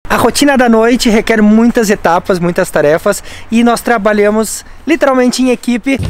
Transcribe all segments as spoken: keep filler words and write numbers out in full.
A rotina da noite requer muitas etapas, muitas tarefas e nós trabalhamos literalmente em equipe.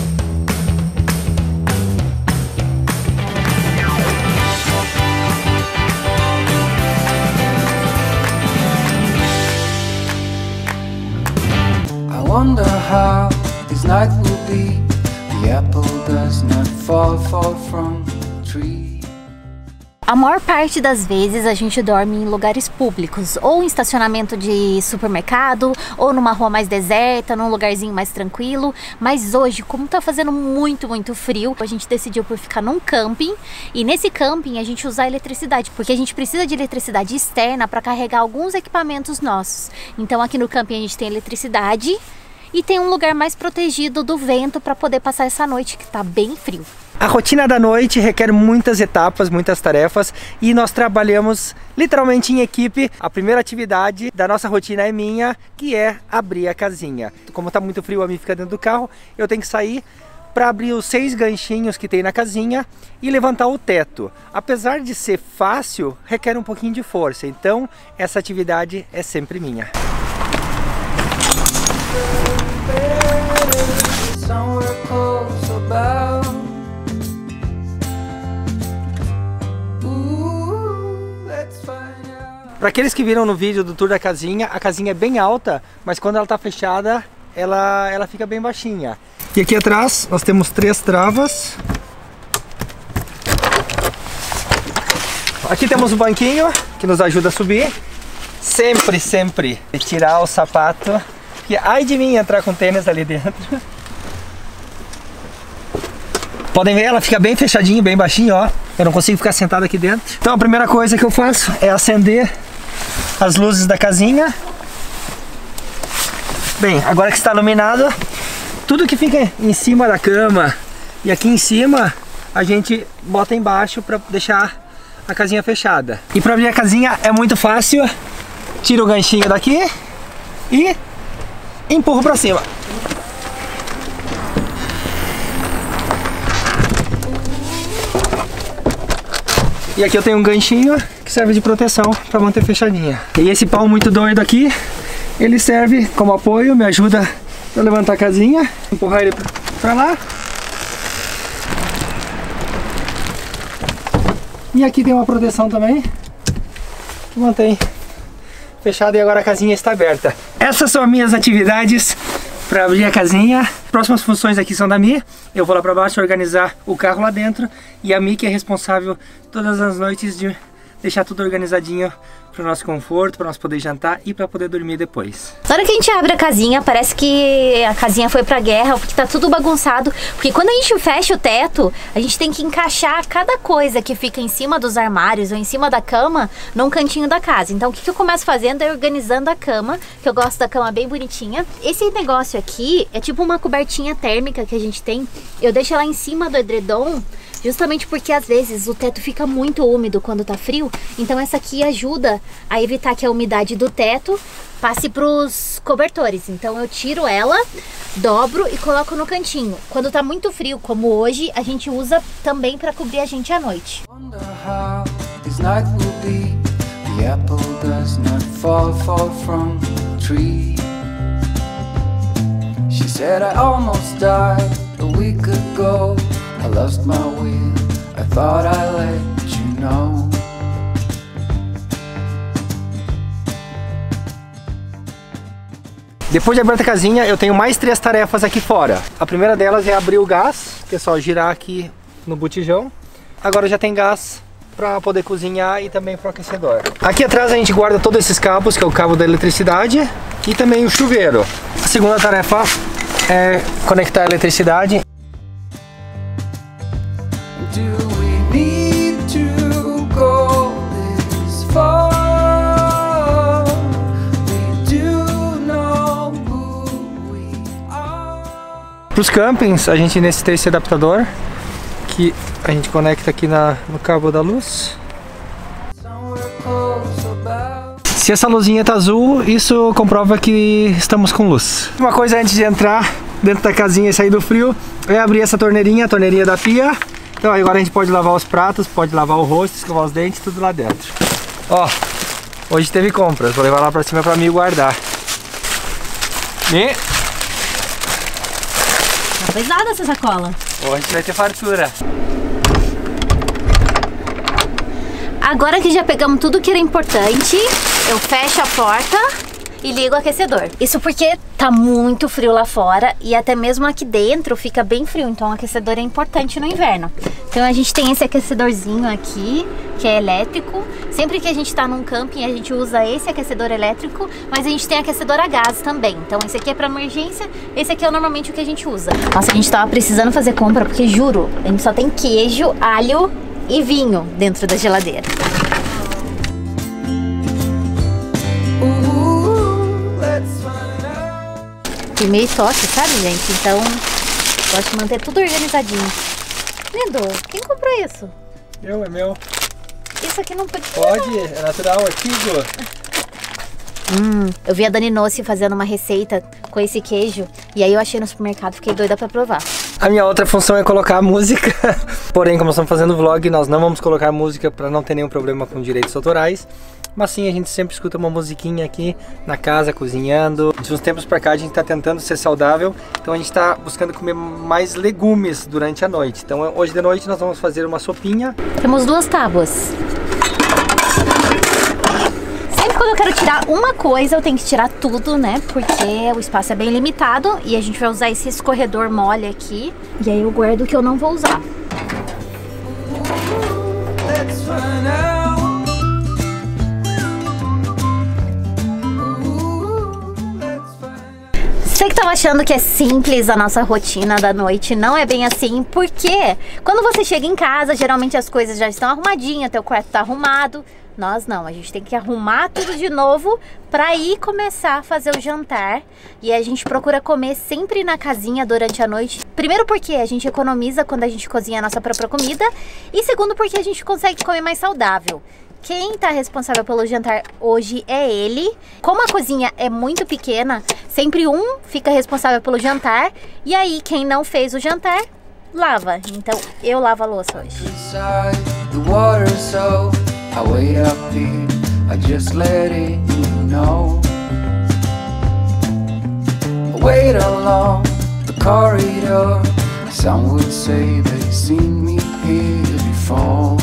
I wonder how this night will be. The apple does not fall far from the tree. A maior parte das vezes a gente dorme em lugares públicos, ou em estacionamento de supermercado, ou numa rua mais deserta, num lugarzinho mais tranquilo. Mas hoje, como tá fazendo muito, muito frio, a gente decidiu por ficar num camping. E nesse camping a gente usa eletricidade, porque a gente precisa de eletricidade externa para carregar alguns equipamentos nossos. Então aqui no camping a gente tem eletricidade e tem um lugar mais protegido do vento para poder passar essa noite que tá bem frio. A rotina da noite requer muitas etapas, muitas tarefas e nós trabalhamos literalmente em equipe. A primeira atividade da nossa rotina é minha, que é abrir a casinha. Como tá muito frio, a mim fica dentro do carro, eu tenho que sair para abrir os seis ganchinhos que tem na casinha e levantar o teto. Apesar de ser fácil, requer um pouquinho de força, então essa atividade é sempre minha. Para aqueles que viram no vídeo do tour da casinha, a casinha é bem alta, mas quando ela está fechada, ela, ela fica bem baixinha. E aqui atrás nós temos três travas. Aqui temos o banquinho que nos ajuda a subir. Sempre, sempre tirar o sapato, porque ai de mim entrar com tênis ali dentro. Podem ver, ela fica bem fechadinha, bem baixinha, ó. Eu não consigo ficar sentado aqui dentro. Então a primeira coisa que eu faço é acender as luzes da casinha. Bem, agora que está iluminado, tudo que fica em cima da cama e aqui em cima, a gente bota embaixo para deixar a casinha fechada. E para abrir a casinha é muito fácil. Tiro o ganchinho daqui e empurro para cima. E aqui eu tenho um ganchinho que serve de proteção para manter fechadinha. E esse pau muito doido aqui, ele serve como apoio, me ajuda a levantar a casinha, empurrar ele para lá. E aqui tem uma proteção também, que mantém fechado e agora a casinha está aberta. Essas são as minhas atividades para abrir a casinha. Próximas funções aqui são da Mi. Eu vou lá para baixo organizar o carro lá dentro e a Mi que é responsável todas as noites de deixar tudo organizadinho para o nosso conforto, para nós poder jantar e para poder dormir depois. Na hora que a gente abre a casinha, parece que a casinha foi pra guerra, porque tá tudo bagunçado. Porque quando a gente fecha o teto, a gente tem que encaixar cada coisa que fica em cima dos armários ou em cima da cama num cantinho da casa. Então o que, que eu começo fazendo é organizando a cama, que eu gosto da cama bem bonitinha. Esse negócio aqui é tipo uma cobertinha térmica que a gente tem. Eu deixo ela em cima do edredom, justamente porque às vezes o teto fica muito úmido quando tá frio. Então essa aqui ajuda a evitar que a umidade do teto passe pros cobertores. Então eu tiro ela, dobro e coloco no cantinho. Quando tá muito frio, como hoje, a gente usa também para cobrir a gente à noite. I lost my will, I thought I let you know. Depois de abrir a casinha, eu tenho mais três tarefas aqui fora. A primeira delas é abrir o gás, que é só girar aqui no botijão. Agora já tem gás para poder cozinhar e também para o aquecedor. Aqui atrás a gente guarda todos esses cabos, que é o cabo da eletricidade e também o chuveiro. A segunda tarefa é conectar a eletricidade. Para os campings, a gente necessita esse adaptador que a gente conecta aqui na, no cabo da luz. Se essa luzinha tá azul, isso comprova que estamos com luz. Uma coisa antes de entrar dentro da casinha e sair do frio é abrir essa torneirinha, a torneirinha da pia. Então agora a gente pode lavar os pratos, pode lavar o rosto, escovar os dentes, tudo lá dentro. Ó, Hoje teve compras, vou levar lá pra cima pra mim guardar. E... Tá pesada essa sacola. Hoje a gente vai ter fartura. Agora que já pegamos tudo que era importante, eu fecho a porta e ligo o aquecedor. Isso porque tá muito frio lá fora e até mesmo aqui dentro fica bem frio, então o aquecedor é importante no inverno. Então a gente tem esse aquecedorzinho aqui, que é elétrico. Sempre que a gente tá num camping a gente usa esse aquecedor elétrico, mas a gente tem aquecedor a gás também. Então esse aqui é pra emergência, esse aqui é normalmente o que a gente usa. Nossa, a gente tava precisando fazer compra porque, juro, a gente só tem queijo, alho e vinho dentro da geladeira. E meio toque, sabe, gente? Então, gosto de manter tudo organizadinho. Lindo, quem comprou isso? Eu, é meu. Isso aqui não pode... Pode, é natural, artigo. Hum, eu vi a Dani Nossi fazendo uma receita com esse queijo e aí eu achei no supermercado, fiquei doida pra provar. A minha outra função é colocar música, porém como estamos fazendo vlog, nós não vamos colocar música para não ter nenhum problema com direitos autorais. Mas sim, a gente sempre escuta uma musiquinha aqui na casa, cozinhando. De uns tempos pra cá a gente tá tentando ser saudável, então a gente tá buscando comer mais legumes durante a noite. Então hoje de noite nós vamos fazer uma sopinha. Temos duas tábuas. Sempre quando eu quero tirar uma coisa, eu tenho que tirar tudo, né? Porque o espaço é bem limitado e a gente vai usar esse escorredor mole aqui. E aí eu guardo o que eu não vou usar. Você que tava achando que é simples a nossa rotina da noite, não é bem assim, porque quando você chega em casa, geralmente as coisas já estão arrumadinhas, teu quarto tá arrumado. Nós não, a gente tem que arrumar tudo de novo pra ir começar a fazer o jantar. E a gente procura comer sempre na casinha durante a noite. Primeiro porque a gente economiza quando a gente cozinha a nossa própria comida. E segundo porque a gente consegue comer mais saudável. Quem tá responsável pelo jantar hoje é ele. Como a cozinha é muito pequena, sempre um fica responsável pelo jantar. E aí, quem não fez o jantar, lava. Então, eu lavo a louça hoje. I wait up here, I just let it you know. I wait along the corridor. Some would say they've seen me here before.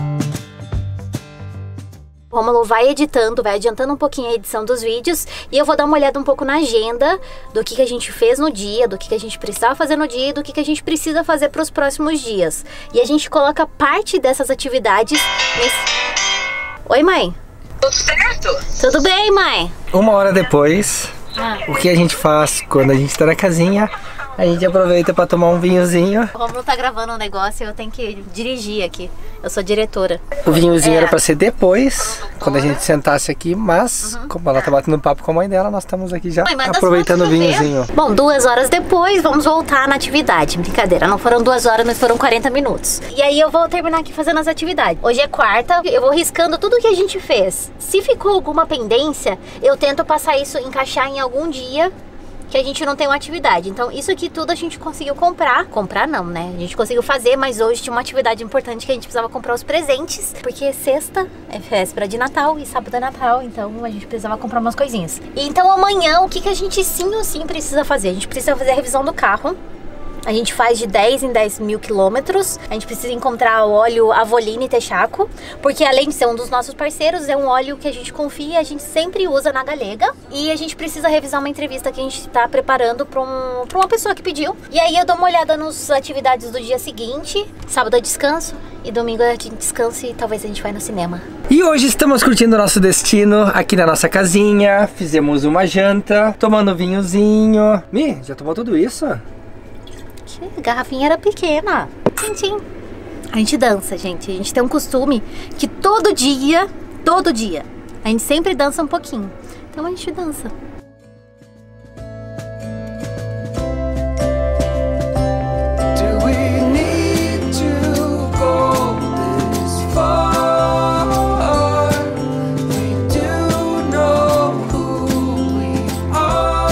O Rômulo vai editando, vai adiantando um pouquinho a edição dos vídeos e eu vou dar uma olhada um pouco na agenda do que, que a gente fez no dia, do que, que a gente precisava fazer no dia e do que, que a gente precisa fazer para os próximos dias. E a gente coloca parte dessas atividades nesse... Oi, mãe. Tudo certo? Tudo bem, mãe? Uma hora depois, Ah. o que a gente faz quando a gente tá na casinha? A gente aproveita pra tomar um vinhozinho. O Rômulo tá gravando um negócio e eu tenho que dirigir aqui. Eu sou diretora. O vinhozinho É. era pra ser depois, quando a gente sentasse aqui, mas como ela tá batendo papo com a mãe dela, nós estamos aqui já Mãe, manda as aproveitando o fotos do vinhozinho. ver. Bom, duas horas depois, vamos voltar na atividade. Brincadeira, não foram duas horas, mas foram quarenta minutos. E aí eu vou terminar aqui fazendo as atividades. Hoje é quarta, eu vou riscando tudo que a gente fez. Se ficou alguma pendência, eu tento passar isso, encaixar em algum dia que a gente não tem uma atividade. Então isso aqui tudo a gente conseguiu comprar. Comprar não, né? A gente conseguiu fazer, mas hoje tinha uma atividade importante que a gente precisava comprar os presentes. Porque sexta é véspera de Natal e sábado é Natal, então a gente precisava comprar umas coisinhas. E então amanhã, o que, que a gente sim ou sim precisa fazer? A gente precisa fazer a revisão do carro. A gente faz de dez em dez mil quilômetros. A gente precisa encontrar o óleo Avoline Texaco, porque além de ser um dos nossos parceiros, é um óleo que a gente confia e a gente sempre usa na Galega. E a gente precisa revisar uma entrevista que a gente está preparando para um, para uma pessoa que pediu. E aí eu dou uma olhada nas atividades do dia seguinte. Sábado é descanso e domingo a gente descansa e talvez a gente vai no cinema. E hoje estamos curtindo o nosso destino aqui na nossa casinha. Fizemos uma janta, tomando vinhozinho. Mi, já tomou tudo isso? A garrafinha era pequena. Tchim, tchim. A gente dança, gente. A gente tem um costume que todo dia, todo dia, a gente sempre dança um pouquinho. Então a gente dança. Do we need to go this far? We do know who we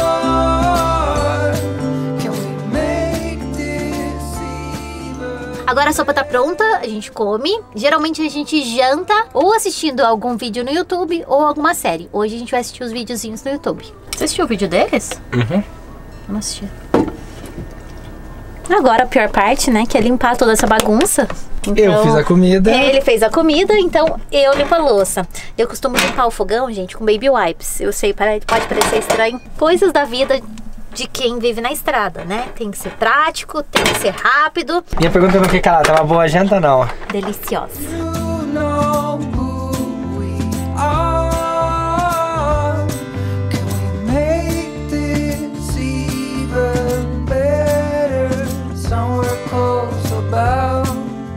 are. Can we make this even? Agora a sopa tá pronta, a gente come. Geralmente a gente janta ou assistindo algum vídeo no YouTube ou alguma série. Hoje a gente vai assistir os videozinhos no YouTube. Você assistiu o vídeo deles? Uhum. Vamos assistir. Agora a pior parte, né, que é limpar toda essa bagunça. Então, eu fiz a comida. Ele fez a comida, então eu limpo a louça. Eu costumo limpar o fogão, gente, com baby wipes. Eu sei, pode parecer estranho. Coisas da vida de quem vive na estrada, né? Tem que ser prático, tem que ser rápido. Minha pergunta no que, cara, tava boa a janta ou não? Deliciosa. You know who we are. Can we make this even better? Somewhere close about.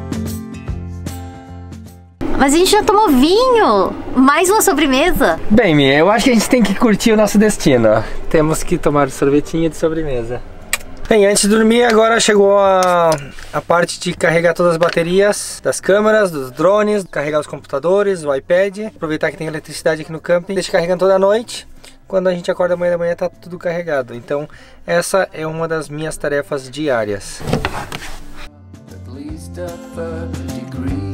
Mas a gente já tomou vinho! Mais uma sobremesa! Bem, Mia, eu acho que a gente tem que curtir o nosso destino. Temos que tomar sorvetinho de sobremesa. Bem, antes de dormir, agora chegou a, a parte de carregar todas as baterias das câmeras, dos drones, carregar os computadores, o iPad. Aproveitar que tem eletricidade aqui no camping. Deixa carregando toda a noite. Quando a gente acorda amanhã da manhã tá tudo carregado. Então essa é uma das minhas tarefas diárias. At least a third degree.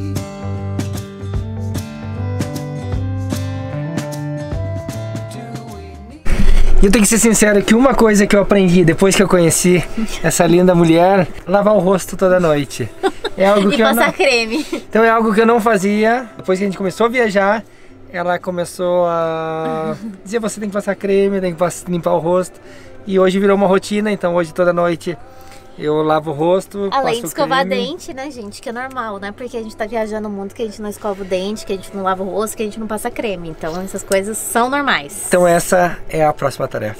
E eu tenho que ser sincero que uma coisa que eu aprendi depois que eu conheci essa linda mulher, lavar o rosto toda noite. É algo E que eu passar não... creme. Então é algo que eu não fazia. Depois que a gente começou a viajar, ela começou a dizer: você tem que passar creme, tem que limpar o rosto. E hoje virou uma rotina, então hoje toda noite eu lavo o rosto, Além passo de escovar creme. dente, né, gente? Que é normal, né? Porque a gente tá viajando no mundo que a gente não escova o dente, que a gente não lava o rosto, que a gente não passa creme. Então essas coisas são normais. Então essa é a próxima tarefa.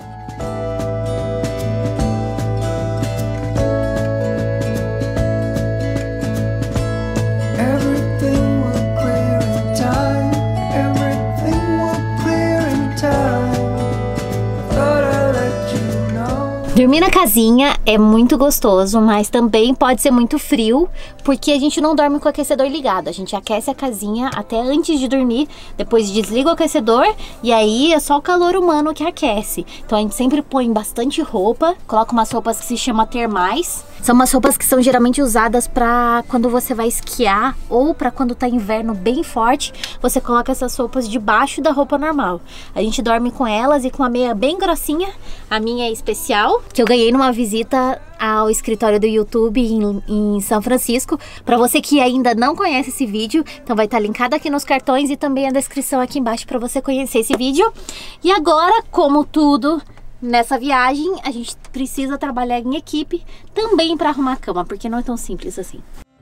Everything will clear in time. Everything will clear in time. I thought I'd let you know. Dormir na casinha é muito gostoso, mas também pode ser muito frio, porque a gente não dorme com o aquecedor ligado. A gente aquece a casinha até antes de dormir, depois desliga o aquecedor e aí é só o calor humano que aquece. Então a gente sempre põe bastante roupa, coloca umas roupas que se chama termais. São umas roupas que são geralmente usadas pra quando você vai esquiar ou pra quando tá inverno bem forte, você coloca essas roupas debaixo da roupa normal. A gente dorme com elas e com a meia bem grossinha, a minha é especial, que eu ganhei numa visita ao escritório do YouTube em, em São Francisco. Pra você que ainda não conhece esse vídeo, então vai estar linkado aqui nos cartões e também a descrição aqui embaixo pra você conhecer esse vídeo. E agora, como tudo nessa viagem, a gente precisa trabalhar em equipe também para arrumar a cama, porque não é tão simples assim.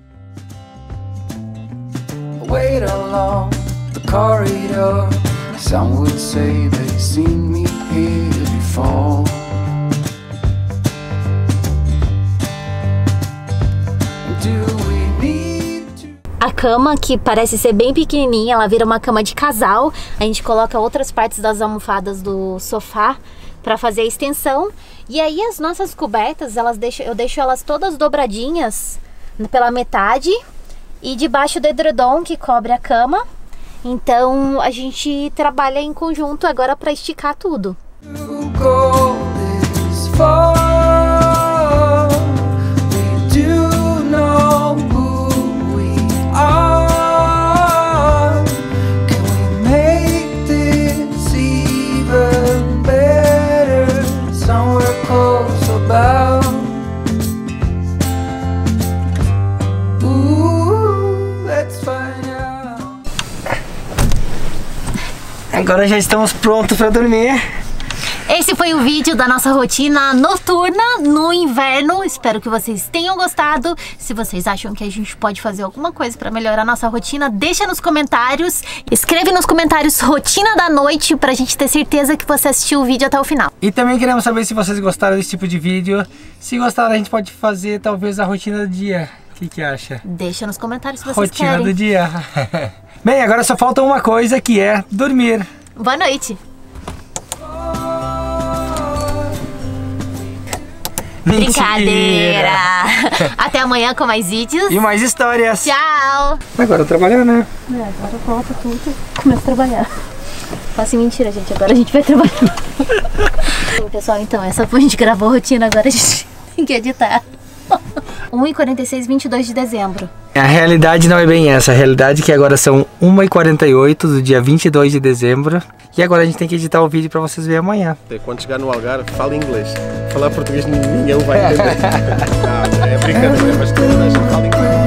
Wait along the corridor. Some would say they've seen me here before. Do we need to... A cama, que parece ser bem pequenininha, ela vira uma cama de casal. A gente coloca outras partes das almofadas do sofá para fazer a extensão. E aí as nossas cobertas, elas deixo, eu deixo elas todas dobradinhas pela metade e debaixo do edredom que cobre a cama. Então a gente trabalha em conjunto agora para esticar tudo. to go this far? We do know who we are. Can we make this even better? Somewhere close about. Ooh, let's find out. Agora já estamos prontos para dormir. Esse foi o vídeo da nossa rotina noturna no inverno. Espero que vocês tenham gostado. Se vocês acham que a gente pode fazer alguma coisa para melhorar a nossa rotina, deixa nos comentários. Escreve nos comentários rotina da noite pra gente ter certeza que você assistiu o vídeo até o final. E também queremos saber se vocês gostaram desse tipo de vídeo. Se gostaram, a gente pode fazer talvez a rotina do dia. O que que acha? Deixa nos comentários se vocês Rotina querem. do dia. Bem, agora só falta uma coisa, que é dormir. Boa noite. Brincadeira. Até amanhã com mais vídeos. E mais histórias. Tchau. Agora trabalhar, né? É, agora volta tudo e começa a trabalhar. Faça mentira, gente. Agora a gente vai trabalhar. Pessoal, então, essa foi a gente gravou a rotina. Agora a gente tem que editar. um e quarenta e seis, vinte e dois de dezembro. A realidade não é bem essa, a realidade é que agora são uma e quarenta e oito do dia vinte e dois de dezembro. E agora a gente tem que editar o vídeo para vocês verem amanhã. Quando chegar no Algarve, fala inglês. Falar português ninguém vai entender. Não, é brincadeira, mas toda a gente fala inglês.